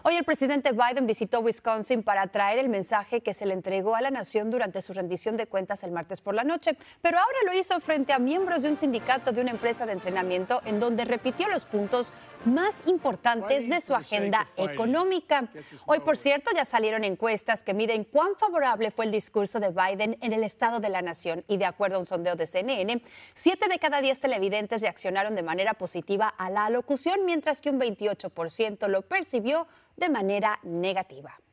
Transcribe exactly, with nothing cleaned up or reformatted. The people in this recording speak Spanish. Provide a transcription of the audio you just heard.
Hoy el presidente Biden visitó Wisconsin para traer el mensaje que se le entregó a la nación durante su rendición de cuentas el martes por la noche, pero ahora lo hizo frente a miembros de un sindicato de una empresa de entrenamiento en donde repitió los puntos más importantes de su agenda económica. Hoy, por cierto, ya salieron encuestas que miden cuán favorable fue el discurso de Biden en el estado de la nación y, de acuerdo a un sondeo de C N N, siete de cada diez televidentes reaccionaron de manera positiva a la alocución, mientras que un veintiocho por ciento lo percibió de manera negativa.